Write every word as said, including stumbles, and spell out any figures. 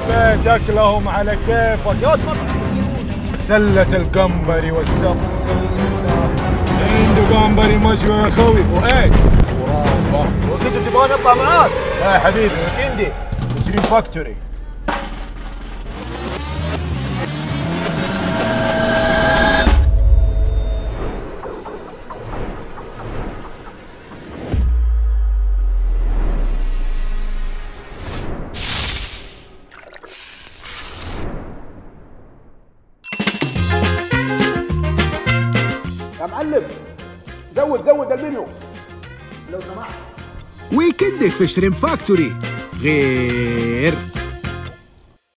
بيت اكلهم على كيفك يا سلة القنبري والسمك عنده قنبري مشوي يا خوي وايش؟ خرافة. وكنت تبغى نطلع معاك؟ لا يا حبيبي ويكندي شريف فاكتوري. يا معلم زود زود المنيو لو سمحت. ويكندك في شريمب فاكتوري غير